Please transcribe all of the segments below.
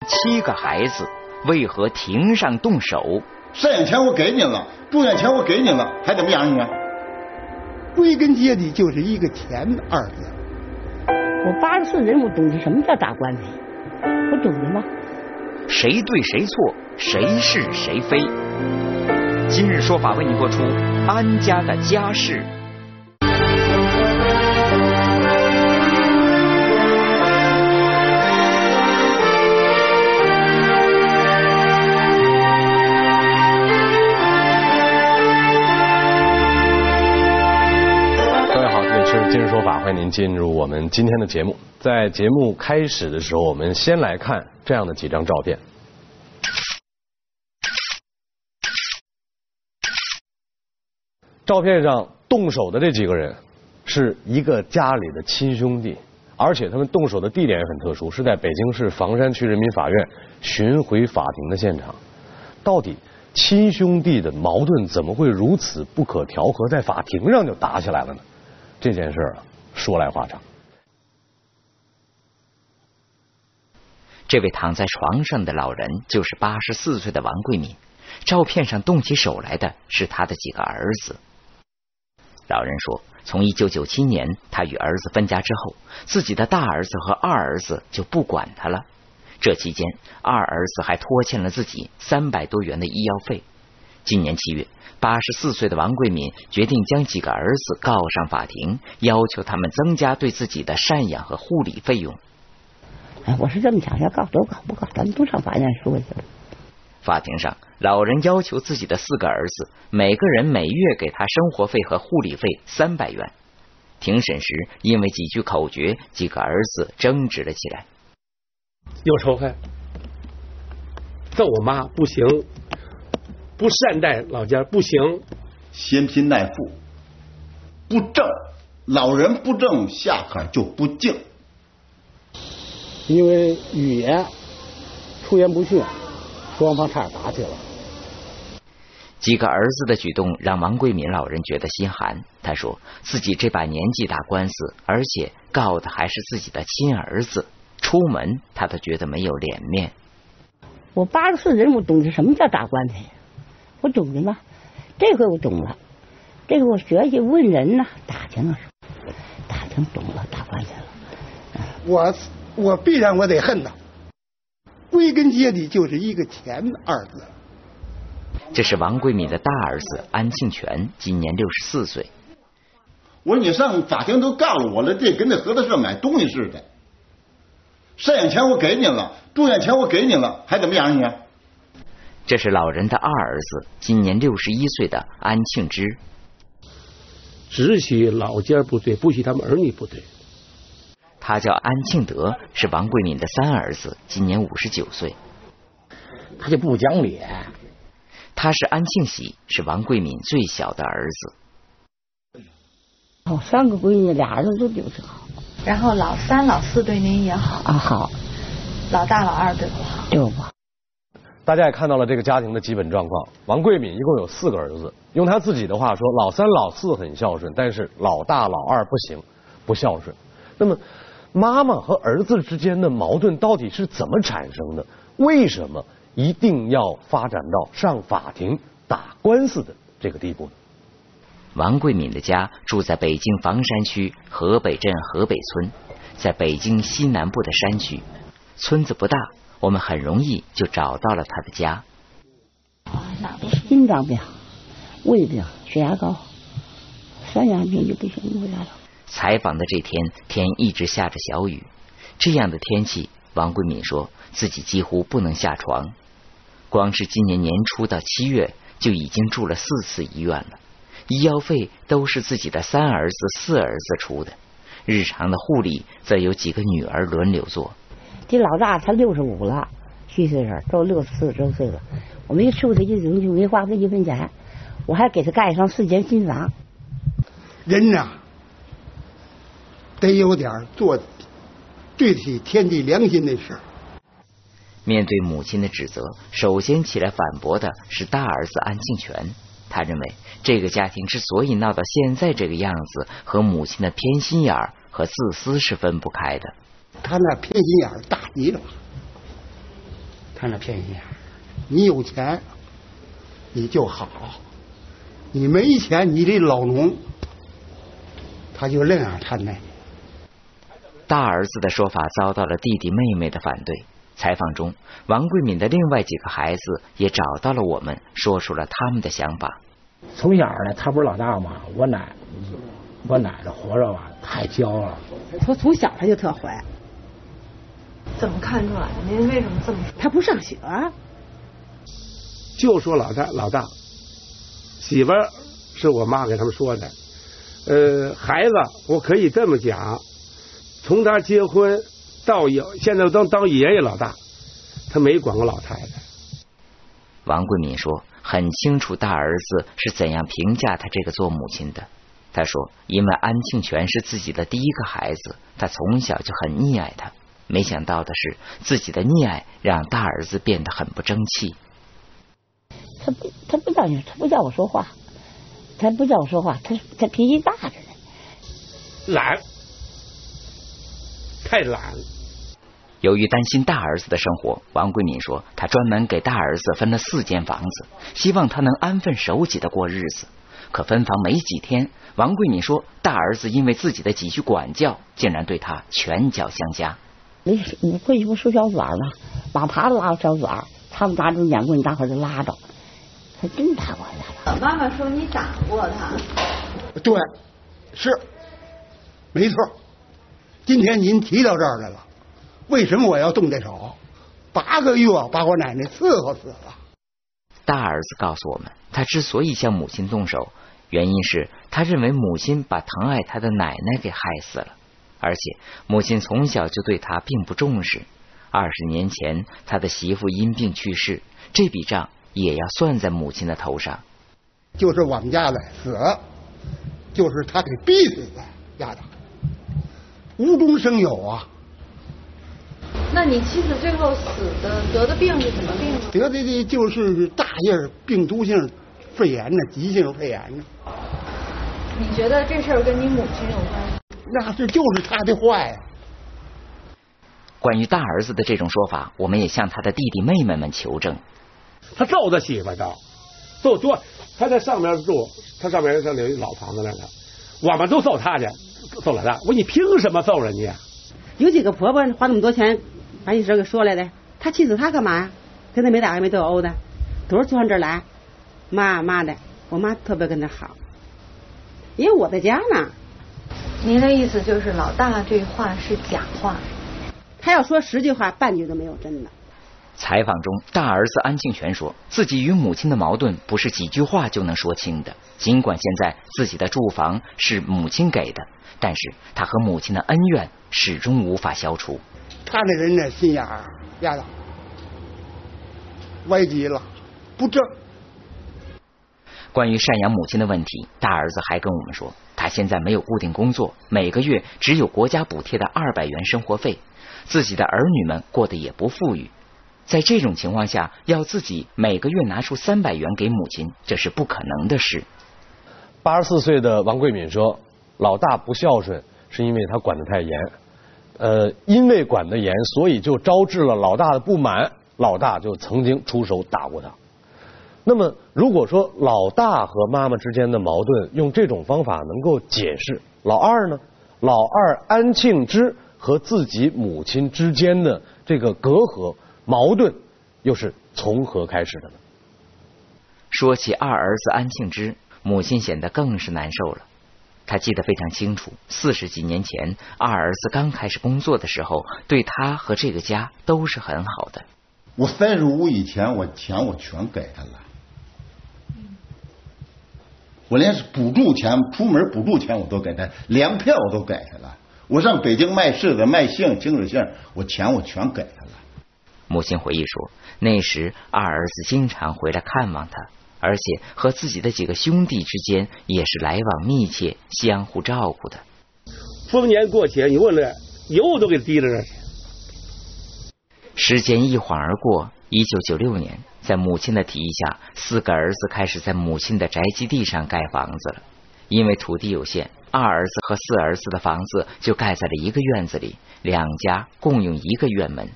7个孩子，为何庭上动手？ 赡养钱我给你了，住院钱我给你了，还怎么养你？ 归根结底就是一个钱二字。 我80岁人，我懂得什么叫打官司，我懂得吗？ 谁对谁错，谁是谁非？今日说法为您播出安家的家事。 今日说法，欢迎您进入我们今天的节目。在节目开始的时候，我们先来看这样的几张照片。照片上动手的这几个人是一个家里的亲兄弟，而且他们动手的地点也很特殊，是在北京市房山区人民法院巡回法庭的现场。到底亲兄弟的矛盾怎么会如此不可调和，在法庭上就打起来了呢？这件事啊，说来话长。 这位躺在床上的老人就是84岁的王桂敏。照片上动起手来的是他的几个儿子。老人说，从1997年他与儿子分家之后，自己的大儿子和二儿子就不管他了。这期间，二儿子还拖欠了自己300多元的医药费。今年7月，84岁的王桂敏决定将几个儿子告上法庭，要求他们增加对自己的赡养和护理费用。 我是这么想，要告都告，不告咱们都上法院说去了。 法庭上，老人要求自己的4个儿子每个人每月给他生活费和护理费300元。庭审时，因为几句口诀，几个儿子争执了起来。 有仇恨，揍我妈不行，不善待老家不行， 嫌贫爱富不正，老人不正，下坎就不敬。 因为语言出言不逊，双方差点打起来了。 几个儿子的举动让王桂敏老人觉得心寒。他说自己这把年纪打官司，而且告的还是自己的亲儿子，出门他都觉得没有脸面。 我80岁人，我懂得什么叫打官司，我懂得吗？这回我懂了，这回我学习问人呢，打听了，打听懂了，打官司了。 我必然我得恨他，归根结底就是一个钱二字。 这是王桂敏的大儿子安庆全，今年64岁。 我说你上法庭都告了我了，这跟那合作社买东西似的。赡养钱我给你了，住院钱我给你了，还怎么养你？ 这是老人的二儿子，今年61岁的安庆之。 只许老家不对，不许他们儿女不对。 他叫安庆德，是王桂敏的3儿子，今年59岁。 他就不讲理。 他是安庆喜，是王桂敏最小的儿子。 3个闺女，2儿子都就是好。 然后老3、老4对您也好啊，好。 老大、老2对不好， 对不好。 大家也看到了这个家庭的基本状况。王桂敏一共有4个儿子，用他自己的话说，老3、老4很孝顺，但是老大、老2不行，不孝顺。那么妈妈和儿子之间的矛盾到底是怎么产生的？为什么一定要发展到上法庭打官司的这个地步呢？ 王桂敏的家住在北京房山区河北镇河北村，在北京西南部的山区。村子不大，我们很容易就找到了他的家。 心脏病、胃病、血压高，3样病就不行，为啥了？ 采访的这天，天一直下着小雨。这样的天气，王桂敏说自己几乎不能下床。光是今年年初到7月，就已经住了4次医院了。医药费都是自己的3儿子、4儿子出的，日常的护理则由几个女儿轮流做。 这老大他65了，7岁人，都64、65岁了。我没收他一分就没花他1分钱，我还给他盖上4间新房。 人呐，得有点做对得起天地良心的事。 面对母亲的指责，首先起来反驳的是大儿子安庆全。他认为这个家庭之所以闹到现在这个样子，和母亲的偏心眼儿和自私是分不开的。 他那偏心眼儿大极了， 他那偏心眼儿，你有钱你就好，你没钱你这老农，他就那样看待你。 大儿子的说法遭到了弟弟妹妹的反对。采访中，王桂敏的另外几个孩子也找到了我们，说出了他们的想法。 从小呢，他不是老大嘛，我奶的活着吧，太娇了。 他从小他就特坏。 怎么看出来？您为什么这么说？ 他不上学， 就说老大，媳妇儿是我妈给他们说的。孩子，我可以这么讲，从他结婚到现在当爷爷老大，他没管过老太太。 王桂敏说，很清楚大儿子是怎样评价他这个做母亲的。他说，因为安庆全是自己的第一个孩子，他从小就很溺爱他。没想到的是，自己的溺爱让大儿子变得很不争气。 他不叫我说话，他脾气大着呢。 懒，太懒。 由于担心大儿子的生活，王桂敏说，他专门给大儿子分了4间房子，希望他能安分守己的过日子。可分房没几天，王桂敏说，大儿子因为自己的几句管教，竟然对他拳脚相加。 你会不收小爪吗？把耙子拉到小爪，他们拿着两棍，大伙就拉着，他真打过来了。 妈妈说你打过他。 对，是，没错。今天您提到这儿来了，为什么我要动这手？8个月把我奶奶伺候死了。 大儿子告诉我们，他之所以向母亲动手，原因是他认为母亲把疼爱他的奶奶给害死了，而且母亲从小就对他并不重视。20年前他的媳妇因病去世，这笔账也要算在母亲的头上。 就是我们家的死，就是他给逼死的，丫的，无中生有啊。 那你妻子最后得的病是什么病呢？ 得的就是大叶病毒性肺炎呢，急性肺炎呢。 你觉得这事儿跟你母亲有关系？ 那就是他的坏啊。 关于大儿子的这种说法，我们也向他的弟弟妹妹们求证。 他揍他媳妇的，揍多，他在上面住，他上面有一老房子那个，我们都揍他去，揍老大。我说你凭什么揍人家？ 有几个婆婆花那么多钱把你事给说来的，他气死他干嘛呀？跟他没打也没斗殴的，都是坐上这儿来，妈的，我妈特别跟他好，因为我在家呢。 您的意思就是老大这话是假话？ 他要说10句话，半句都没有真的。 采访中，大儿子安庆全说，自己与母亲的矛盾不是几句话就能说清的。尽管现在自己的住房是母亲给的，但是他和母亲的恩怨始终无法消除。 他那人呢，心眼儿丫的歪极了，不正。 关于赡养母亲的问题，大儿子还跟我们说，他现在没有固定工作，每个月只有国家补贴的200元生活费，自己的儿女们过得也不富裕。在这种情况下，要自己每个月拿出300元给母亲，这是不可能的事。 84岁的王桂敏说，老大不孝顺是因为他管得太严，因为管得严，所以就招致了老大的不满，老大就曾经出手打过他。那么如果说老大和妈妈之间的矛盾用这种方法能够解释，老二呢？老二安庆之和自己母亲之间的这个隔阂矛盾又是从何开始的呢？ 说起二儿子安庆之，母亲显得更是难受了。他记得非常清楚，40几年前二儿子刚开始工作的时候，对他和这个家都是很好的。 我35以前我钱我全给他了，我连补助钱，出门补助钱我都给他，粮票我都给他了。我上北京卖柿子、卖杏、清水杏，我钱我全给他了。 母亲回忆说，那时二儿子经常回来看望他，而且和自己的几个兄弟之间也是来往密切，相互照顾的。 逢年过节，你问了油都给提着呢。 时间一晃而过，1996年，在母亲的提议下，4个儿子开始在母亲的宅基地上盖房子了。因为土地有限，二儿子和4儿子的房子就盖在了一个院子里，2家共用一个院门。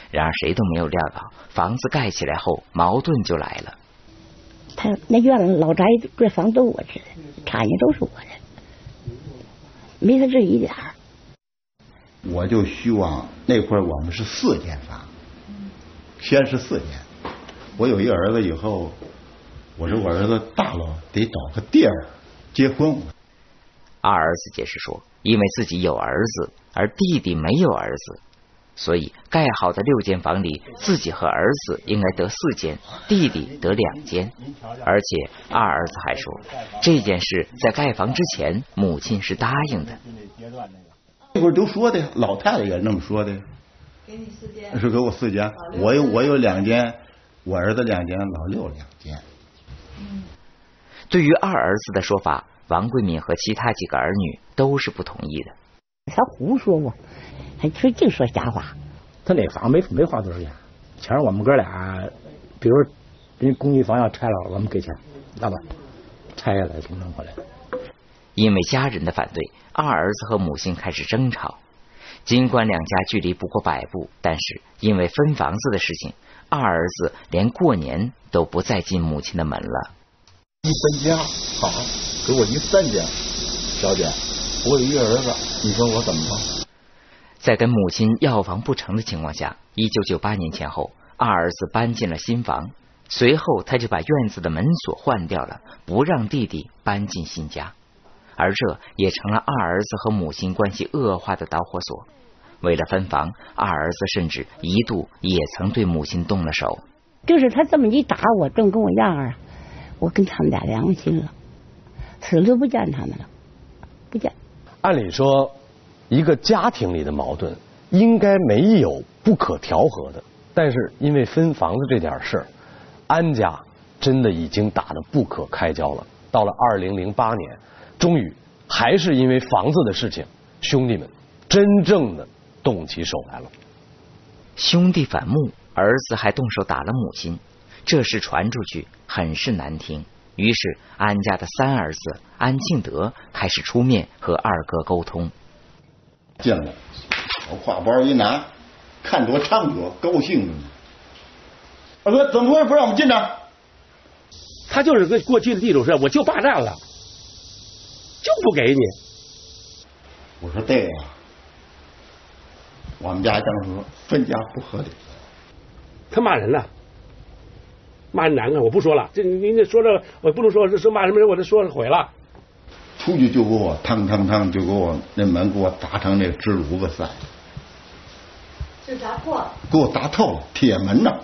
然而谁都没有料到，房子盖起来后矛盾就来了。 他那院子老宅这房都我吃的，产业都是我的，没他这一点儿。 我就希望那会儿我们是4间房，先是4间。我有一个儿子以后，我说我儿子大了得找个地儿结婚。 二儿子解释说，因为自己有儿子，而弟弟没有儿子，所以盖好的6间房里，自己和儿子应该得4间，弟弟得2间。而且二儿子还说，这件事在盖房之前，母亲是答应的。 那会儿都说的，老太太也那么说的。 给你4间， 是给我4间，我有2间，我儿子2间，老6 2间。 对于二儿子的说法，王桂敏和其他几个儿女都是不同意的。 他胡说我，还净说瞎话。 他那房没花多少钱，钱我们哥俩，比如人公寓房要拆了，我们给钱，拿吧，拆下来就弄回来。 因为家人的反对，二儿子和母亲开始争吵。尽管两家距离不过100步，但是因为分房子的事情，二儿子连过年都不再进母亲的门了。 一分家好，给我一3间，小姐，我有一个儿子，你说我怎么办？ 在跟母亲要房不成的情况下，1998年前后，二儿子搬进了新房，随后他就把院子的门锁换掉了，不让弟弟搬进新家，而这也成了二儿子和母亲关系恶化的导火索。为了分房，二儿子甚至一度也曾对母亲动了手。 就是他这么一打我，正跟我样啊，我跟他们俩良心了，死都不见他们了，不见。 按理说，一个家庭里的矛盾应该没有不可调和的，但是因为分房子这点事，安家真的已经打得不可开交了。到了2008年，终于还是因为房子的事情，兄弟们真正的动起手来了。 兄弟反目，儿子还动手打了母亲，这事传出去很是难听。于是安家的3儿子安庆德开始出面和二哥沟通。 进来，我挎包一拿，看着我唱着高兴呢。二哥怎么回事？不让我们进呢？ 他就是跟过去的地主似的，我就霸占了，就不给你。 我说对呀，我们家当时分家不合理。 他骂人了，骂人难看，我不说了。这您这说这，我不能说是骂什么人，我这说毁了。 出去就给我嘡嘡嘡，就给我那门给我砸成那个支炉子似， 就砸破了， 给我砸透了，铁门呢。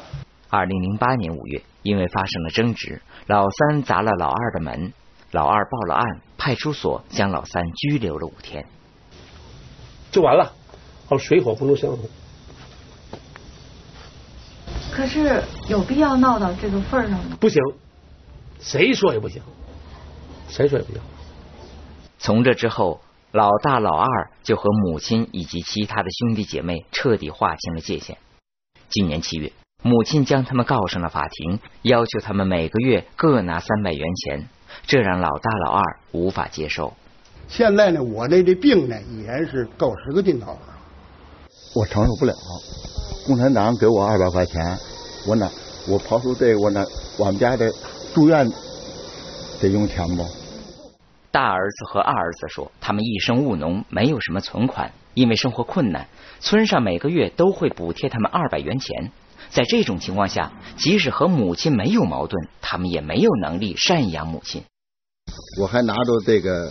2008年5月，因为发生了争执，老3砸了老2的门，老2报了案，派出所将老3拘留了5天， 就完了。水火不能相容。 可是有必要闹到这个份上吗？ 不行，谁说也不行，谁说也不行。 从这之后，老大老2就和母亲以及其他的兄弟姐妹彻底划清了界限。今年7月，母亲将他们告上了法庭，要求他们每个月各拿300元钱，这让老大老2无法接受。 现在呢，我这病呢已然是够10个劲头了， 我承受不了。共产党给我200块钱，我刨出这个，我们家的住院得用钱不？ 大儿子和二儿子说，他们一生务农，没有什么存款，因为生活困难，村上每个月都会补贴他们200元钱。在这种情况下，即使和母亲没有矛盾，他们也没有能力赡养母亲。 我还拿着这个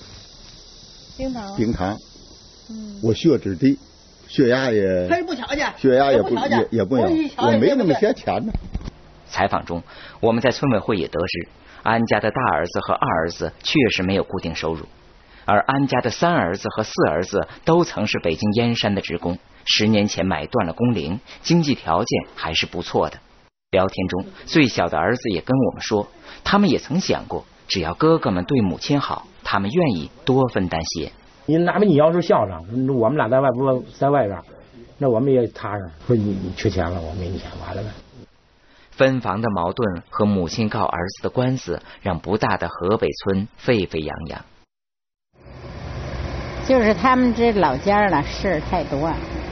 冰糖，我血脂低，血压也不调去，血压也不有，我没那么些钱呢。 采访中，我们在村委会也得知，安家的大儿子和2儿子确实没有固定收入，而安家的3儿子和4儿子都曾是北京燕山的职工，10年前买断了工龄，经济条件还是不错的。聊天中，最小的儿子也跟我们说，他们也曾想过，只要哥哥们对母亲好，他们愿意多分担些。 你要是孝顺，我们俩在外边，那我们也踏实。说你缺钱了，我没你钱，完了呗。 分房的矛盾和母亲告儿子的官司，让不大的河北村沸沸扬扬。 就是他们这老家了，事儿太多，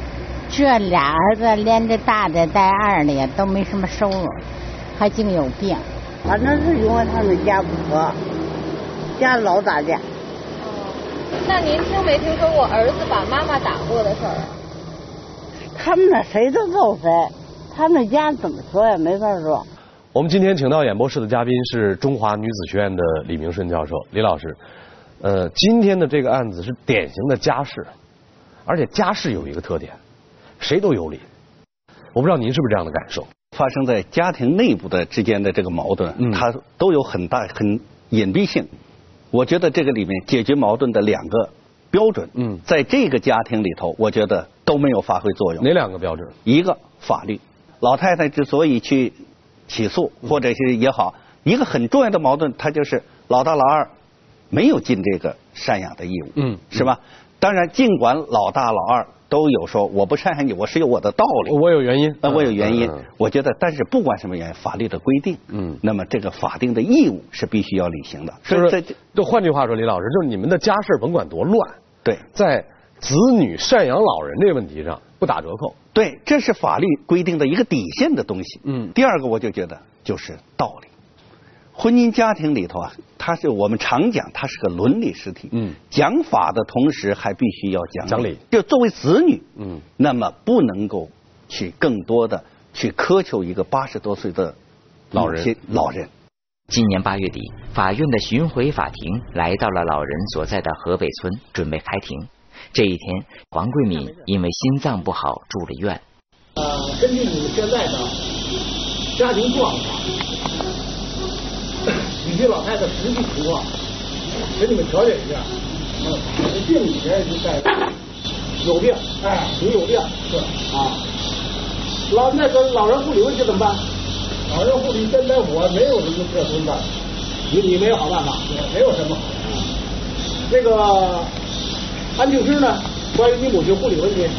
这俩儿子连着大的带二的也都没什么收入，还净有病。 反正是因为他们家不和，家老打架。 那您听没听说过儿子把妈妈打过的事儿啊？ 他们那谁都揍谁，他们家怎么说也没法说。 我们今天请到演播室的嘉宾是中华女子学院的李明顺教授。李老师，今天的这个案子是典型的家事，而且家事有一个特点，谁都有理。我不知道您是不是这样的感受？ 发生在家庭内部的之间的这个矛盾，它都有很隐蔽性。我觉得这个里面解决矛盾的两个标准，在这个家庭里头，我觉得都没有发挥作用。 哪两个标准？ 一个法律，老太太之所以去起诉或者是也好，一个很重要的矛盾，它就是老大老二没有尽这个赡养的义务，是吧？当然，尽管老大老二都有说我不赡养你，我是有我的道理， 我有原因， 我有原因。我觉得，但是不管什么原因，法律的规定，那么这个法定的义务是必须要履行的。 就换句话说，李老师，就是你们的家事甭管多乱， 对， 在子女赡养老人这个问题上不打折扣。 对，这是法律规定的一个底线的东西。第二个我就觉得就是道理。婚姻家庭里头啊，它是我们常讲，它是个伦理实体。讲法的同时还必须要讲理。就作为子女，那么不能够去更多的去苛求一个80多岁的老人。 今年8月底，法院的巡回法庭来到了老人所在的河北村，准备开庭。这一天，黄桂敏因为心脏不好住了院。 根据你们现在的家庭状况以及老太太实际情况，给你们调解一下。病以前就在有病，你有病是啊。那个老人护理问题怎么办？老人护理现在我没有什么特殊办法，你没有好办法，没有什么好办法。那个安静之呢？关于你母亲护理问题，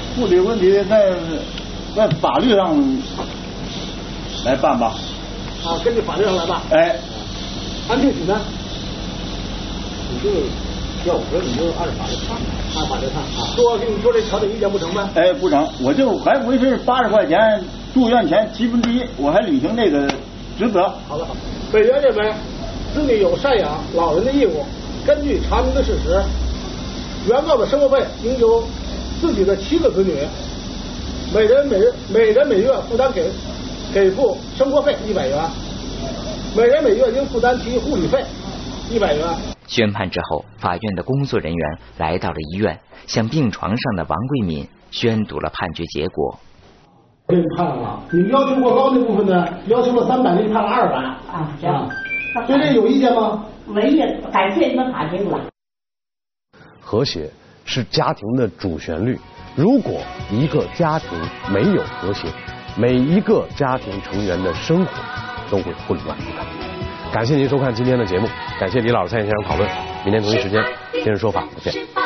在法律上来办吧。 根据法律上来办。安静许呢？你就要我说，你就按照法律看，按法律看啊。说跟你说这调解意见不成呗？ 不成，我就还维持80块钱住院钱1/7，我还履行这个职责。 好的。本院认为，子女有赡养老人的义务，根据查明的事实，原告的生活费应由自己的7个子女每人每月负担给付生活费100元，每人每月应负担其护理费100元。 宣判之后，法院的工作人员来到了医院，向病床上的王桂敏宣读了判决结果。 给你判了，你要求过高那部分呢，要求了300，给你判了200。行。对这有意见吗？ 没意见，感谢你们法庭了。 和谐是家庭的主旋律。如果一个家庭没有和谐，每一个家庭成员的生活都会混乱不堪。感谢您收看今天的节目，感谢李老师参与现场讨论。明天同一时间，今日说法再见。